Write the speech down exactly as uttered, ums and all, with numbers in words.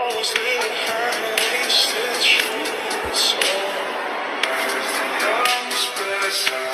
always leave behind, it's the truth. So, as the young spread